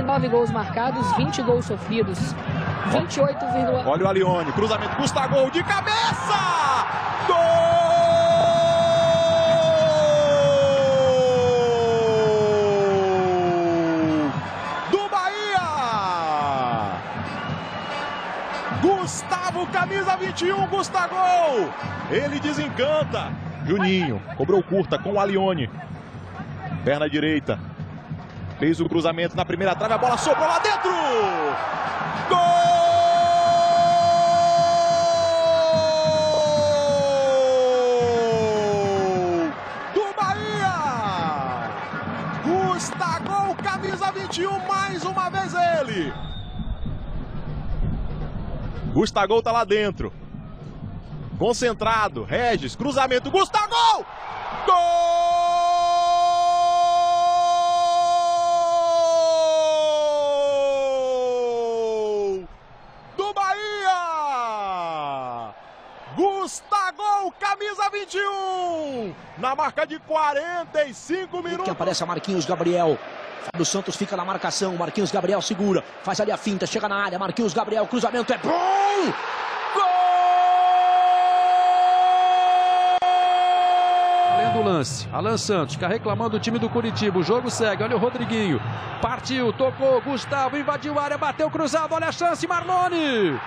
19 gols marcados, 20 gols sofridos. 28, olha o Alione, cruzamento, Gustavo de cabeça! Gol! Do Bahia! Gustavo, camisa 21, Gustavo! Ele desencanta. Juninho, cobrou curta com o Alione. Perna direita. Fez o cruzamento na primeira trave, a bola sobrou lá dentro! Gol! Do Bahia! Gustavo, camisa 21, mais uma vez ele! Gustavo tá lá dentro. Concentrado, Regis, cruzamento, Gustavo! Gol! Gustavo, camisa 21, na marca de 45 minutos. Que aparece a Marquinhos Gabriel. Fábio Santos fica na marcação, Marquinhos Gabriel segura, faz ali a finta, chega na área, Marquinhos Gabriel, cruzamento é bom! Gol! Além do lance, Alan Santos está reclamando do time do Curitiba, o jogo segue, olha o Rodriguinho, partiu, tocou, Gustavo invadiu a área, bateu cruzado, olha a chance, Marlone!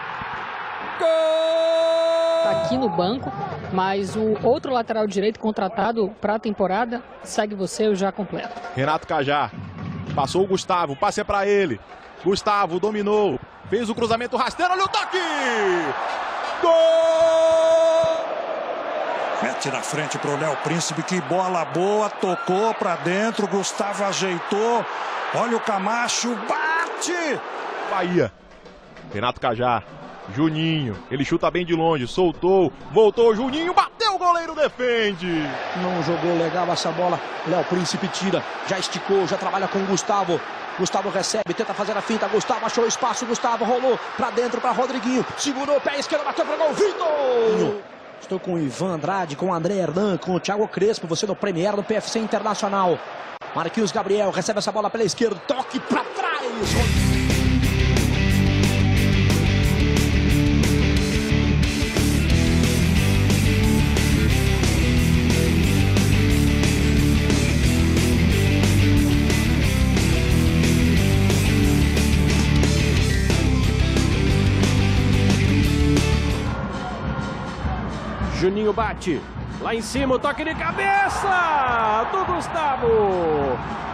Gol! Tá aqui no banco, mas o outro lateral direito contratado para a temporada segue você, eu já completo. Renato Cajá, passou o Gustavo, passe é para ele. Gustavo dominou, fez o cruzamento rasteiro, olha o toque! Gol! Mete na frente pro Léo Príncipe, que bola boa, tocou para dentro, Gustavo ajeitou, olha o Camacho, bate! Bahia, Renato Cajá. Juninho, ele chuta bem de longe, soltou, voltou, Juninho, bateu, o goleiro defende. Não jogou legal essa bola, Léo Príncipe tira, já esticou, já trabalha com o Gustavo. Gustavo recebe, tenta fazer a finta, Gustavo achou espaço, Gustavo rolou pra dentro pra Rodriguinho, segurou o pé esquerdo, bateu pro gol, Vitor! Estou com o Ivan Andrade, com o André Hernan, com o Thiago Crespo, você no Premier do PFC Internacional. Marquinhos Gabriel recebe essa bola pela esquerda, toque pra trás. Juninho bate, lá em cima o toque de cabeça do Gustavo.